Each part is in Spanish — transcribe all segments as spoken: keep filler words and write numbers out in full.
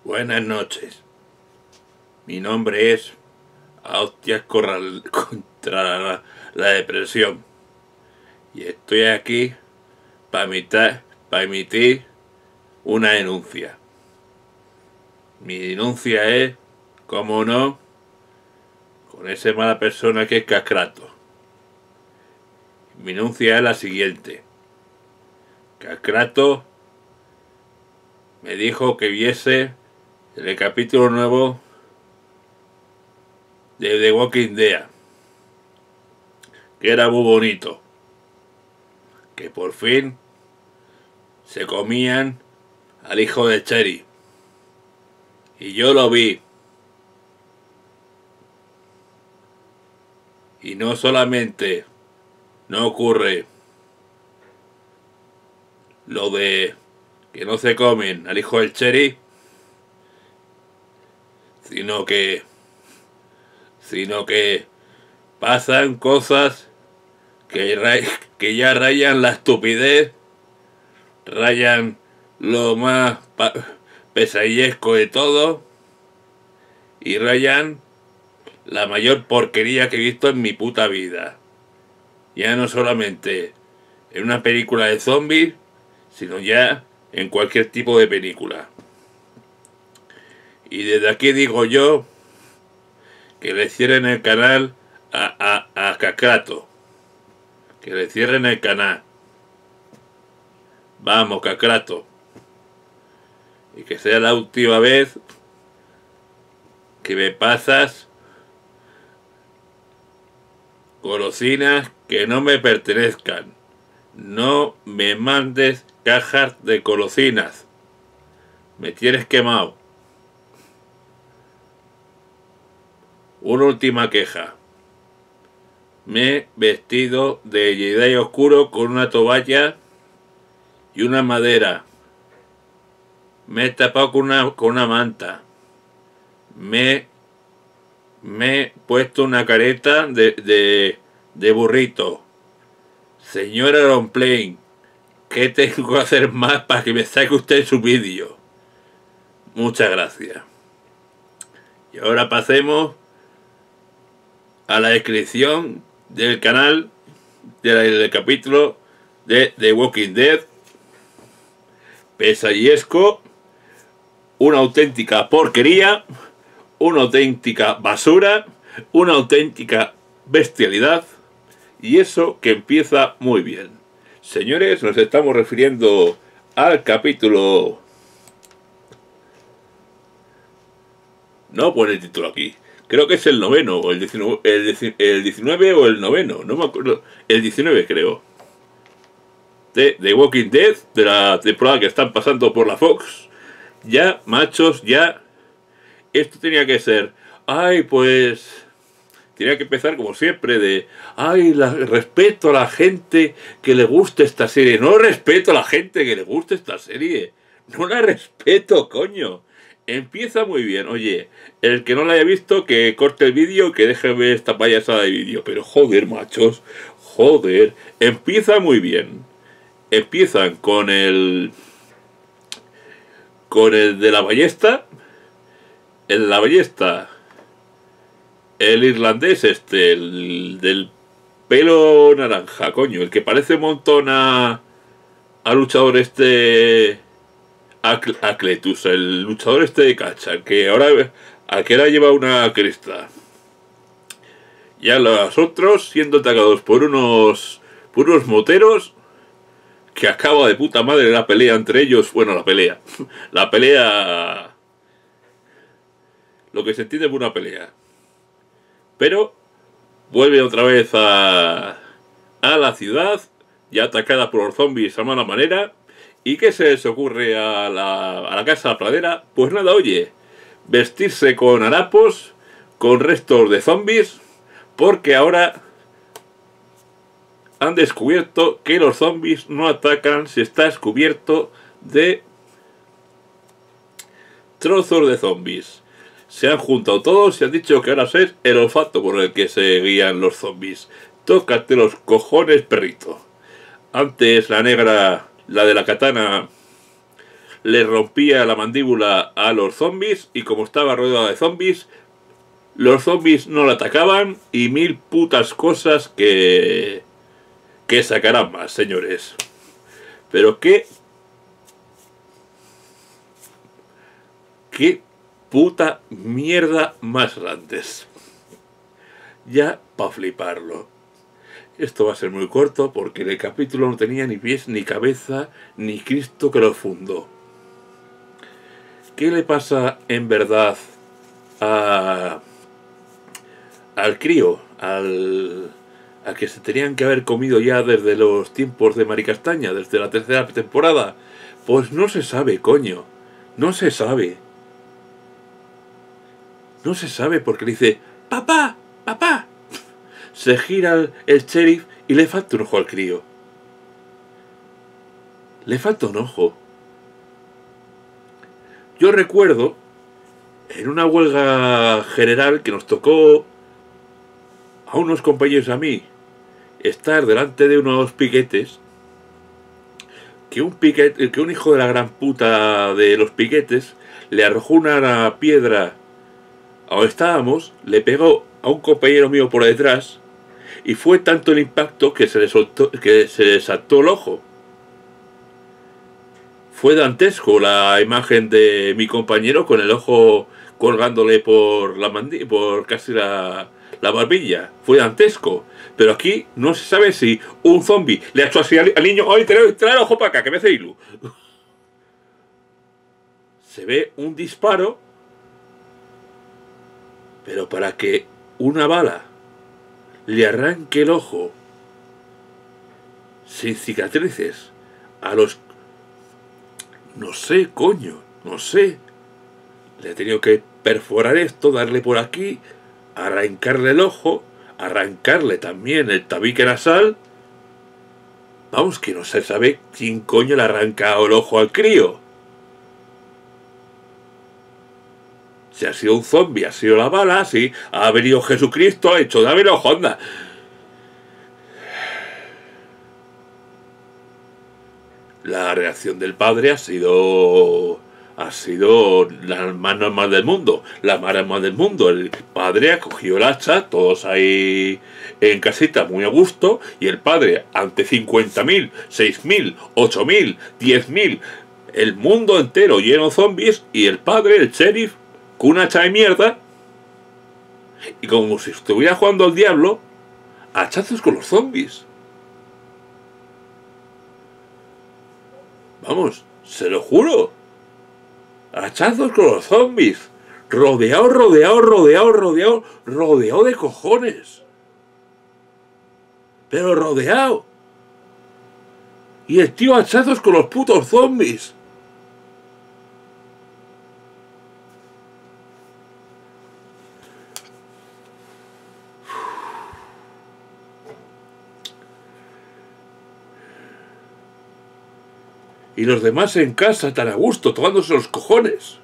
Buenas noches. Mi nombre es Hostias Corral contra la, la depresión. Y estoy aquí para emitir, para emitir una denuncia. Mi denuncia es, como no, con esa mala persona que es Cascrato. Mi denuncia es la siguiente. Cascrato me dijo que viese el capítulo nuevo de The Walking Dead, que era muy bonito, que por fin se comían al hijo de Cherry, y yo lo vi, y no solamente no ocurre lo de que no se comen al hijo del Cherry, sino que sino que pasan cosas que, ray, que ya rayan la estupidez, rayan lo más pesadillesco de todo, y rayan la mayor porquería que he visto en mi puta vida. Ya no solamente en una película de zombies, sino ya en cualquier tipo de película. Y desde aquí digo yo que le cierren el canal a, a, a Cascrato. Que le cierren el canal. Vamos, Cascrato. Y que sea la última vez que me pasas golosinas que no me pertenezcan. No me mandes cajas de golosinas. Me tienes quemado. Una última queja. Me he vestido de Jedi oscuro con una toalla y una madera. Me he tapado con una, con una manta. Me, me he puesto una careta de, de, de burrito. Señor Aeroplane, ¿qué tengo que hacer más para que me saque usted su vídeo? Muchas gracias. Y ahora pasemos a la descripción del canal del, del capítulo de The Walking Dead. Pesadillesco, una auténtica porquería, una auténtica basura, una auténtica bestialidad, y eso que empieza muy bien. Señores, nos estamos refiriendo al capítulo... No pone el título aquí. Creo que es el noveno, o el diecinueve, el, el diecinueve o el noveno, no me acuerdo. El diecinueve, creo. De The Walking Dead, de la temporada que están pasando por la Fox. Ya, machos, ya. Esto tenía que ser. Ay, pues. Tenía que empezar como siempre de. Ay, la, respeto a la gente que le guste esta serie. No respeto a la gente que le guste esta serie. No la respeto, coño. Empieza muy bien. Oye, el que no la haya visto, que corte el vídeo, que deje ver esta payasada de vídeo. Pero joder, machos, joder. Empieza muy bien. Empiezan con el... Con el de la ballesta. El de la ballesta. El irlandés este, el del pelo naranja, coño. El que parece un montón a... A luchador este... Acletus, el luchador este de cacha, que ahora a que ahora lleva una cresta. Ya los otros siendo atacados por unos por unos moteros, que acaba de puta madre la pelea entre ellos. Bueno, la pelea. La pelea... Lo que se entiende por una pelea. Pero vuelve otra vez a, a la ciudad, ya atacada por los zombies a mala manera. ¿Y qué se les ocurre a la, a la casa pradera? Pues nada, oye, vestirse con harapos, con restos de zombies, porque ahora han descubierto que los zombies no atacan si estás cubierto de trozos de zombies. Se han juntado todos y han dicho que ahora es el olfato por el que se guían los zombies. Tócate los cojones, perrito. Antes la negra... La de la katana le rompía la mandíbula a los zombies y como estaba rodeado de zombies, los zombies no le atacaban y mil putas cosas que... que sacarán más, señores. Pero qué... qué puta mierda más grandes. Ya pa' fliparlo. Esto va a ser muy corto porque el capítulo no tenía ni pies ni cabeza ni Cristo que lo fundó. ¿Qué le pasa en verdad a... al crío? Al... a que se tenían que haber comido ya desde los tiempos de Maricastaña, desde la tercera temporada. Pues no se sabe, coño. No se sabe. No se sabe porque le dice, ¡papá! ¡Papá! Se gira el, el sheriff y le falta un ojo al crío. Le falta un ojo. Yo recuerdo, en una huelga general que nos tocó a unos compañeros a mí, estar delante de unos piquetes, que un piquete, que un hijo de la gran puta de los piquetes le arrojó una piedra a donde estábamos, le pegó a un compañero mío por detrás y fue tanto el impacto que se le soltó, que se le saltó el ojo. Fue dantesco la imagen de mi compañero con el ojo colgándole por la mandíbula, por casi la, la barbilla. Fue dantesco. Pero aquí no se sabe si un zombie le ha hecho así al, al niño, ¡ay, trae, trae el ojo para acá, que me hace ilu! Se ve un disparo, pero para que una bala le arranque el ojo sin cicatrices a los... no sé, coño, no sé. Le he tenido que perforar esto, darle por aquí, arrancarle el ojo, arrancarle también el tabique nasal. Vamos, que no se sabe quién coño le ha arrancado el ojo al crío. Si ha sido un zombie, ha sido la bala, si ha venido Jesucristo, ha hecho, dame el ojo, anda. La reacción del padre ha sido... ha sido la más normal del mundo. La más normal del mundo. El padre ha cogido el hacha, todos ahí en casita muy a gusto, y el padre ante cincuenta mil, seis mil, ocho mil, diez mil, el mundo entero lleno de zombies, y el padre, el sheriff, con una hacha de mierda, y como si estuviera jugando al diablo, hachazos con los zombies. Vamos, se lo juro. Hachazos con los zombies. Rodeado, rodeado, rodeado, rodeado, rodeado de cojones. Pero rodeado. Y el tío hachazos con los putos zombies. Y los demás en casa tan a gusto, tomándose los cojones.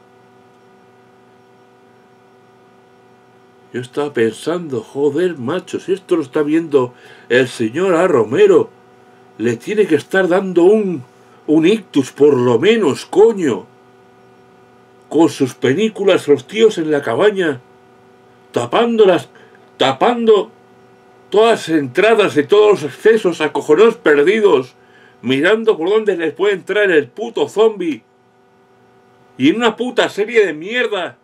Yo estaba pensando, joder, macho, si esto lo está viendo el señor A. Romero, le tiene que estar dando un, un ictus por lo menos, coño. Con sus películas, los tíos en la cabaña, tapándolas, tapando todas las entradas de todos los accesos a cojones perdidos, mirando por dónde les puede entrar el puto zombie. Y en una puta serie de mierda.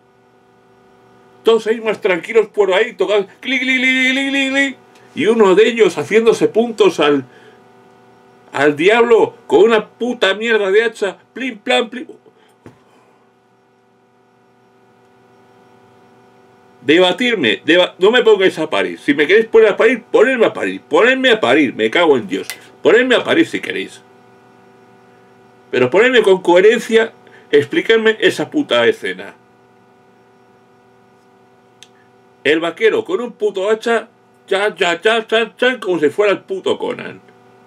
Todos ahí más tranquilos por ahí, tocando clic, clic, clic, clic, clic, clic. Y uno de ellos haciéndose puntos al al diablo con una puta mierda de hacha. Plim, plan, plim. Debatirme, deba no me pongáis a parir. Si me queréis poner a parir, ponedme a parir. Ponedme a parir, me cago en Dios. Ponedme a parir si queréis. Pero ponedme con coherencia, explicarme esa puta escena. El vaquero con un puto hacha, cha, cha, cha, cha, cha, como si fuera el puto Conan.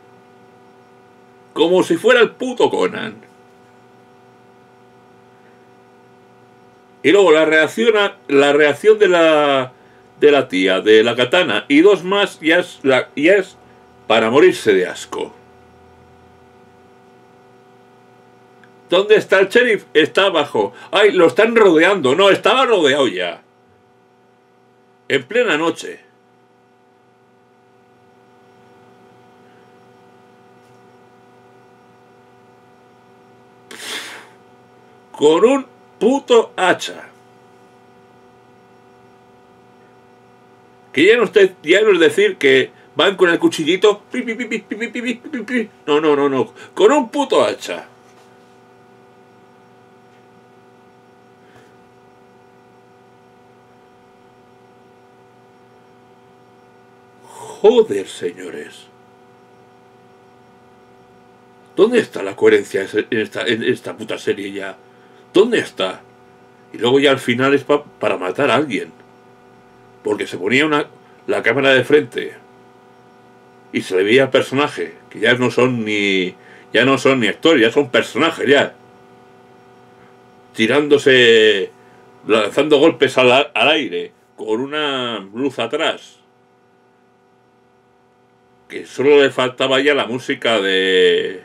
Como si fuera el puto Conan. Y luego la reacción, a, la reacción de la de la tía, de la katana y dos más, ya es, la, ya es para morirse de asco. ¿Dónde está el sheriff? Está abajo. ¡Ay, lo están rodeando! No, estaba rodeado ya. En plena noche. Con un puto hacha. Que ya no, usted, ya no es decir que van con el cuchillito. Pi, pi, pi, pi, pi, pi, pi, pi, pi. No, no, no, no. Con un puto hacha. Joder, señores. ¿Dónde está la coherencia en esta, en esta puta serie ya? ¿Dónde está? Y luego ya al final es pa, para matar a alguien. Porque se ponía una, la cámara de frente y se le veía al personaje, que ya no son ni ya no son ni actores, ya son personajes ya. Tirándose, lanzando golpes al, al aire, con una luz atrás. Que solo le faltaba ya la música de...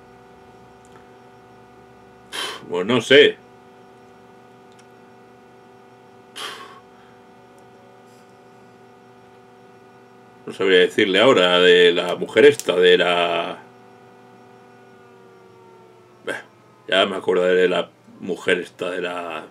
Pues no sé. No sabría decirle ahora, de la mujer esta, de la... Ya me acordaré de la mujer esta, de la...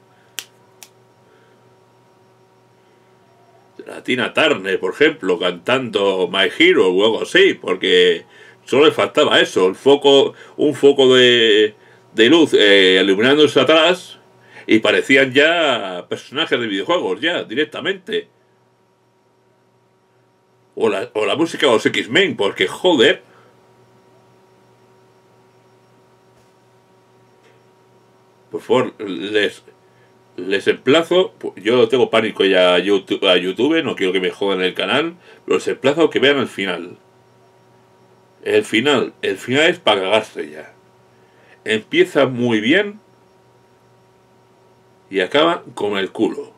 de la Tina Turner, por ejemplo, cantando My Hero o algo así, porque solo le faltaba eso, el foco, un foco de, de luz eh, iluminándose atrás y parecían ya personajes de videojuegos, ya, directamente. O la, o la música de los X-Men, porque joder. Por favor, les, les emplazo, yo tengo pánico ya a YouTube, a YouTube, no quiero que me jodan el canal, pero les emplazo a que vean el final. El final, el final es para cagarse ya. Empieza muy bien y acaba con el culo.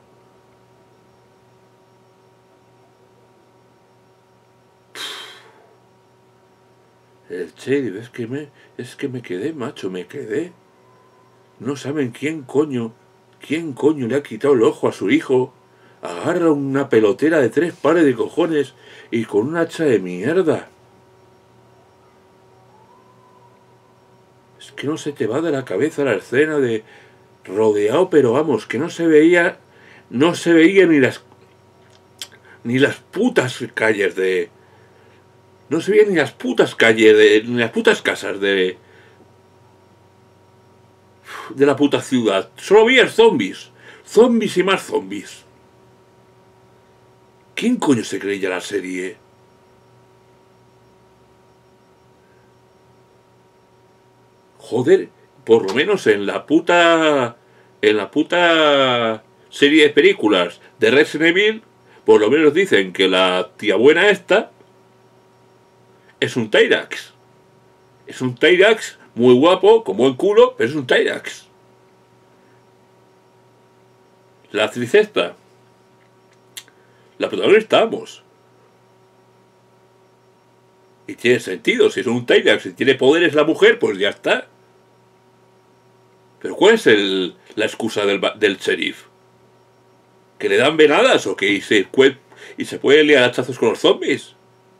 El sheriff, es que me, es que me quedé, macho, me quedé. No saben quién coño, quién coño le ha quitado el ojo a su hijo. Agarra una pelotera de tres pares de cojones y con un hacha de mierda. Es que no se te va de la cabeza la escena de rodeado, pero vamos, que no se veía, no se veía ni las, ni las putas calles de... No se veían ni las putas calles, de, ni las putas casas de... de la puta ciudad. Solo veías zombies. Zombies y más zombies. ¿Quién coño se creía la serie? Joder, por lo menos en la puta... en la puta serie de películas de Resident Evil, por lo menos dicen que la tía buena esta es un Tyrax. Es un Tyrax muy guapo, con buen culo, pero es un Tyrax. La actriz esta, la protagonista, vamos. Y tiene sentido, si es un Tyrax, si tiene poderes la mujer, pues ya está. Pero ¿cuál es el, la excusa del, del sheriff? ¿Que le dan venadas o que y se, y se puede liar hachazos con los zombies?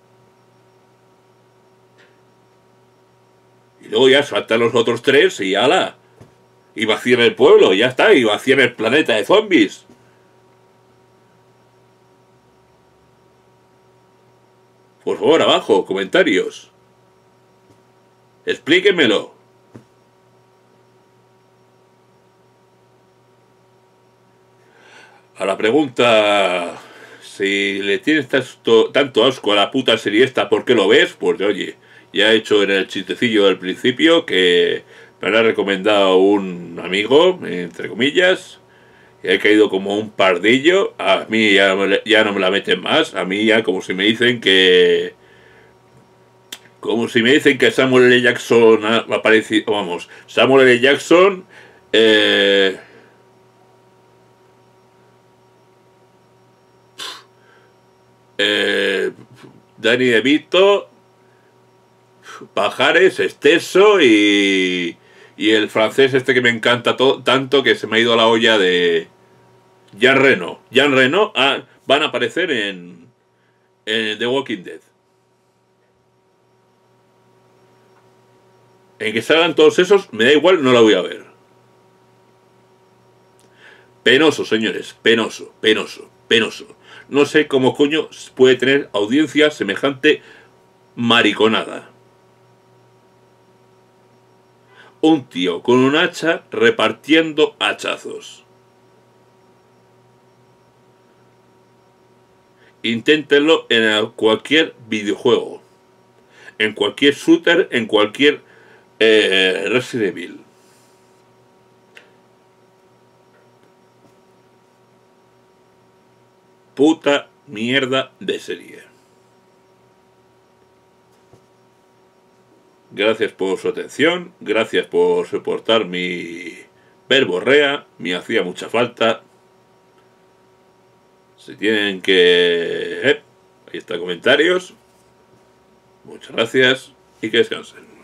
Y luego ya saltan los otros tres y ala. Y vacían el pueblo, ya está, y vacían el planeta de zombies. Por favor, abajo, comentarios. Explíquenmelo. A la pregunta, si le tienes tanto, tanto asco a la puta serie esta, ¿por qué lo ves? Pues oye, ya he hecho en el chistecillo del principio que me lo ha recomendado un amigo, entre comillas, y he caído como un pardillo. A mí ya, ya no me la meten más, a mí ya como si me dicen que... Como si me dicen que Samuel L. Jackson ha aparecido, vamos, Samuel L. Jackson... Eh, Eh, Danny DeVito, Pajares, Exceso y, Y el francés este que me encanta tanto que se me ha ido a la olla de Jean Reno. Jean Reno ah, van a aparecer en, en The Walking Dead. En que salgan todos esos, me da igual, no la voy a ver. Penoso, señores, penoso, penoso, penoso. No sé cómo coño puede tener audiencia semejante mariconada. Un tío con un hacha repartiendo hachazos. Inténtenlo en cualquier videojuego, en cualquier shooter, en cualquier eh, Resident Evil. Puta mierda de serie. Gracias por su atención, gracias por soportar mi verborrea, me hacía mucha falta. Si tienen que... Eh, ahí está, comentarios. Muchas gracias y que descansen.